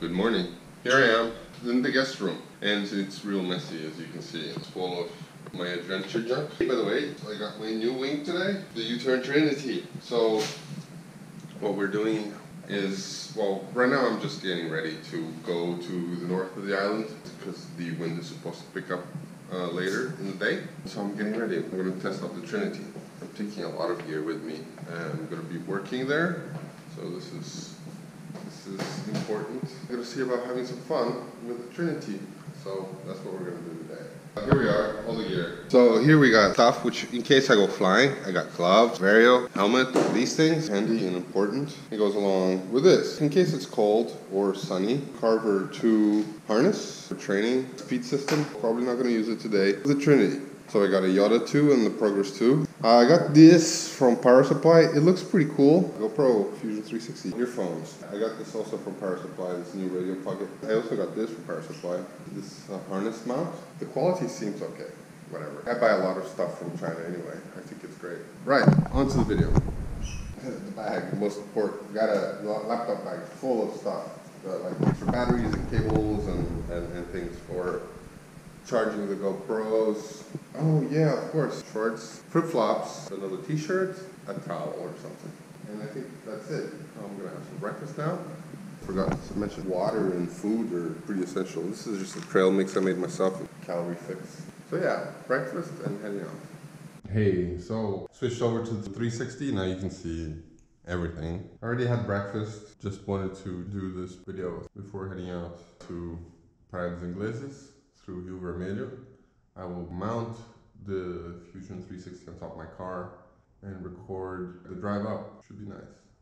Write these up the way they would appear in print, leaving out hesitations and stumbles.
Good morning. Here I am in the guest room, and it's real messy, as you can see. It's full of my adventure junk. By the way, I got my new wing today, the U-turn Trinity. So what we're doing is, well, right now I'm just getting ready to go to the north of the island because the wind is supposed to pick up later in the day. So I'm getting ready. I'm going to test out the Trinity. I'm taking a lot of gear with me, and I'm going to be working there. So this is important. I'm going to see about having some fun with the Trinity. So that's what we're going to do today. Here we are, all the gear. So here we got stuff which, in case I go flying, I got gloves, vario, helmet, these things, handy and important. It goes along with this. In case it's cold or sunny, Carver 2 harness for training, speed system. Probably not going to use it today. The Trinity. So I got a Yoda 2 and the Progress 2. I got this from Power Supply. It looks pretty cool. GoPro Fusion 360 earphones. I got this also from Power Supply, this new radio pocket. I also got this from Power Supply. This harness mount. The quality seems okay. Whatever. I buy a lot of stuff from China anyway. I think it's great. Right, on to the video. The bag, the most important. Got a laptop bag full of stuff. Like for batteries and cables and things for charging the GoPros. Oh yeah, of course. Shorts, flip-flops, another t-shirt, a towel or something. And I think that's it. I'm gonna have some breakfast now. Forgot to mention water and food are pretty essential. This is just a trail mix I made myself, a calorie fix. So yeah, breakfast and heading out. Hey, so switched over to the 360. Now you can see everything. I already had breakfast. Just wanted to do this video before heading out to paragliding through Rio Vermelho. I will mount the Fusion 360 on top of my car and record the drive up. Should be nice.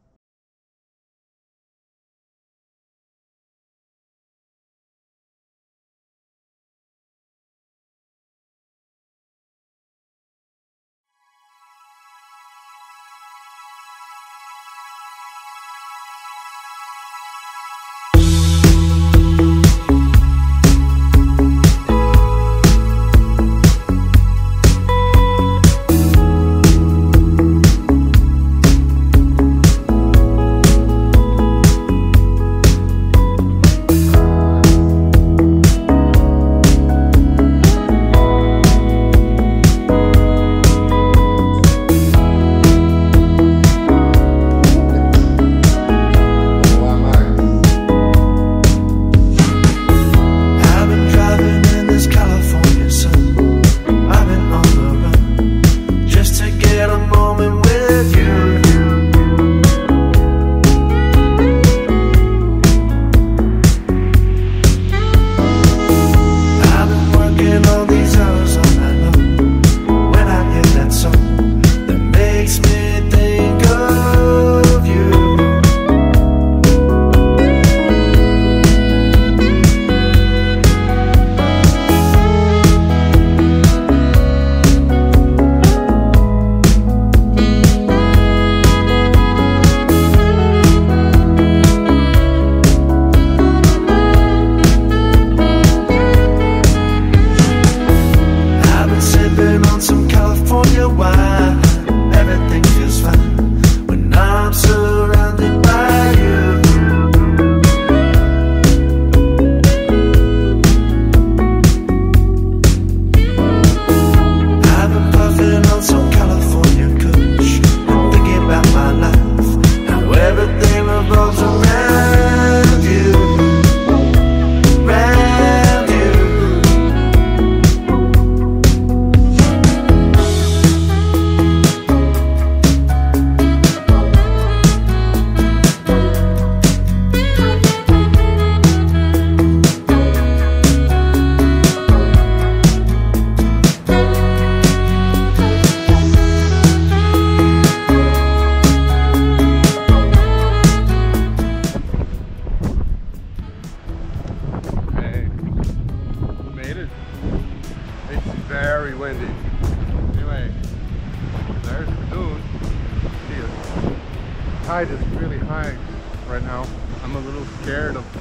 Very windy. Anyway, there's the Dune. See it. The tide is really high right now. I'm a little scared of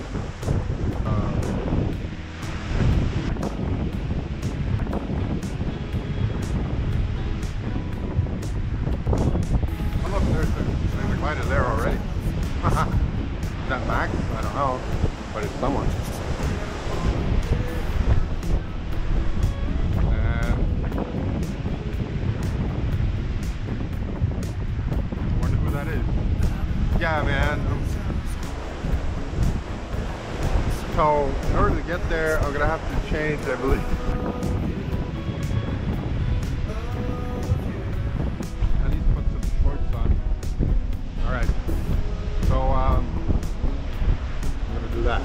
oh look, there's a glider there already. Is that max? I don't know. But but it's someone. And I wonder who that is. Yeah, man. So in order to get there, I'm gonna have to change, I believe. I need to put some shorts on. All right. So I'm gonna do that.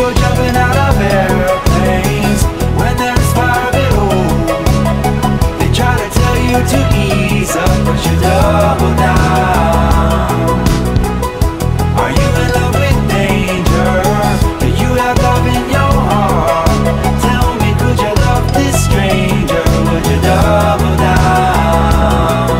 People jumping out of airplanes when there's fire below. They try to tell you to ease up, but you double down. Are you in love with danger? Do you have love in your heart? Tell me, could you love this stranger? Would you double down?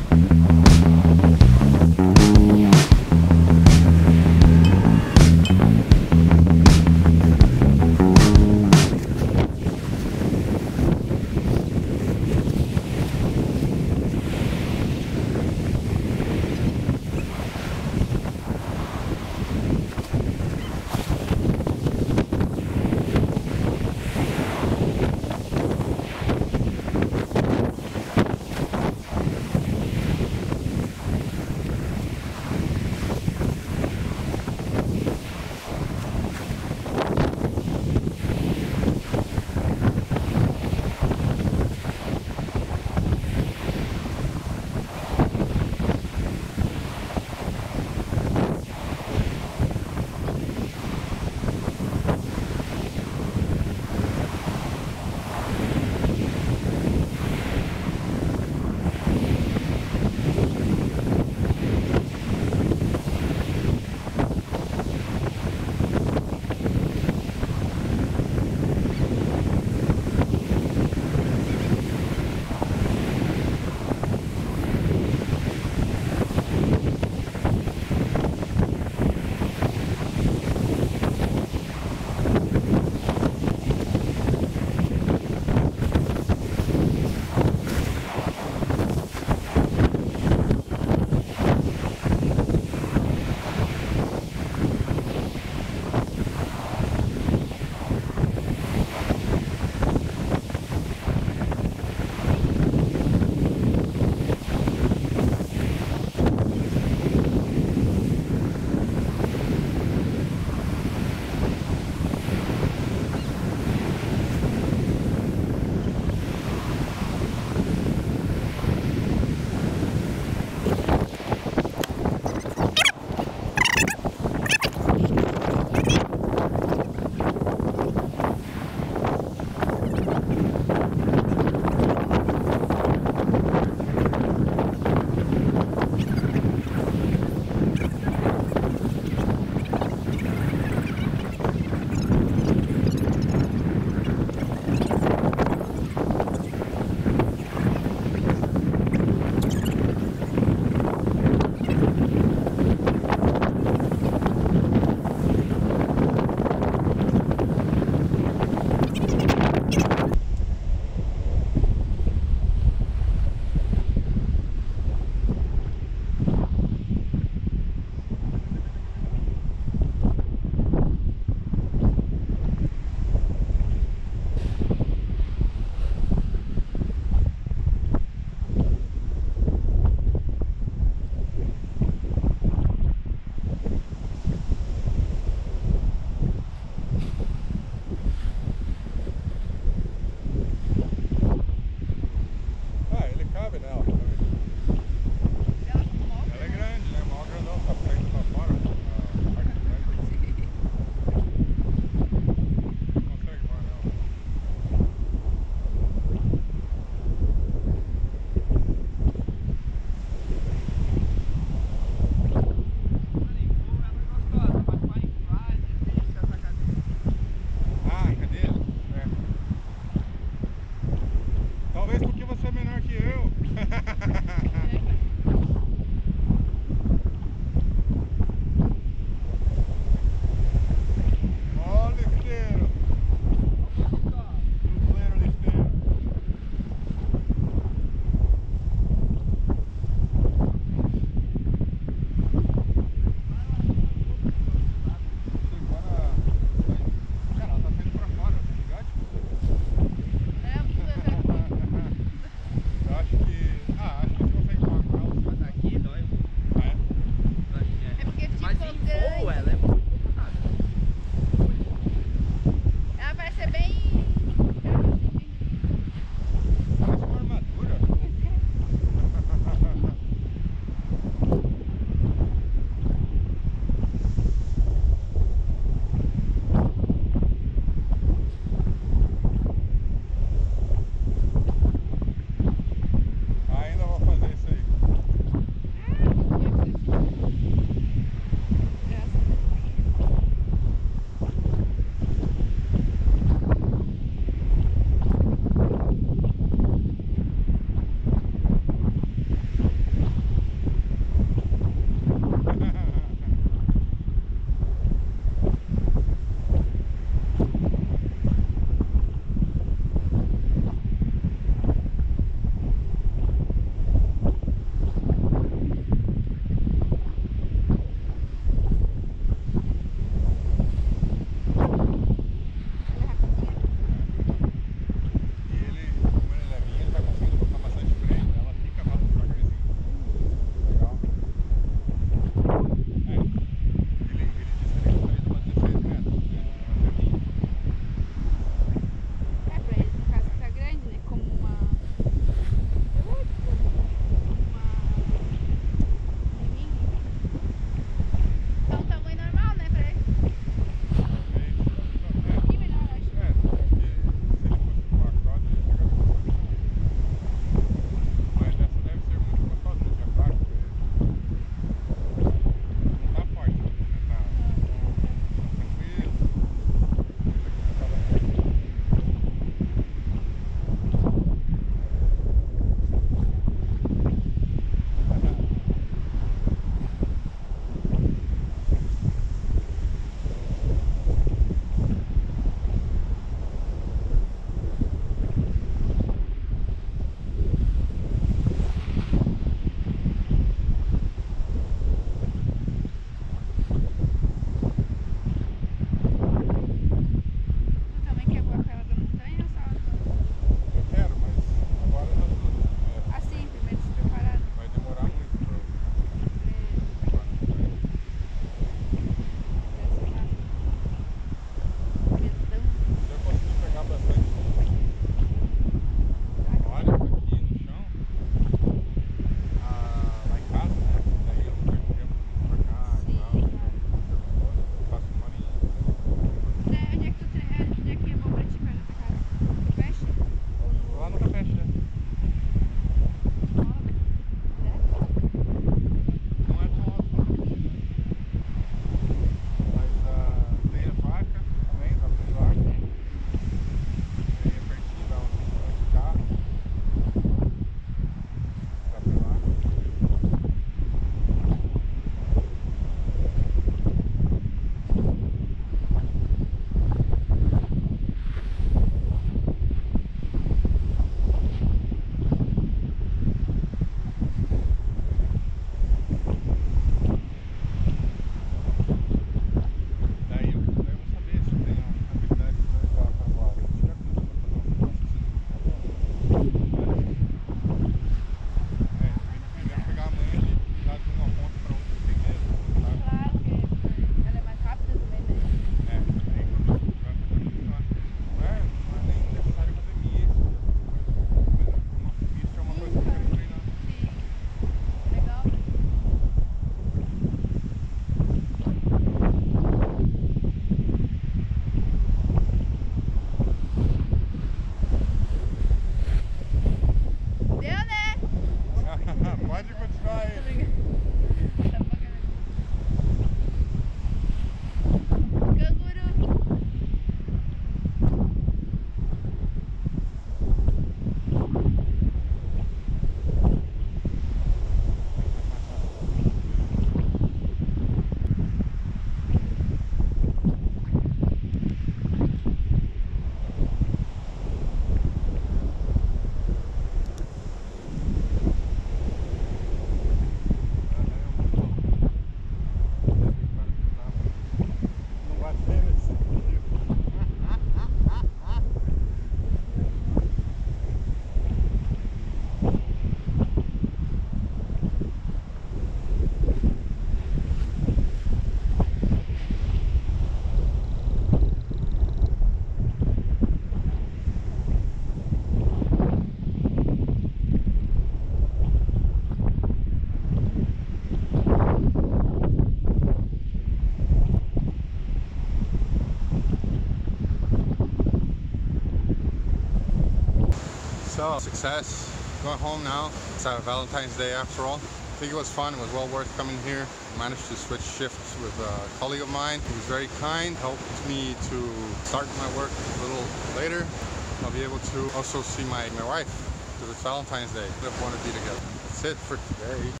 So, success. Going home now. It's Valentine's Day after all. I think it was fun. It was well worth coming here. I managed to switch shifts with a colleague of mine who was very kind, helped me to start my work a little later. I'll be able to also see my wife because it's Valentine's Day. We want to be together. That's it for today.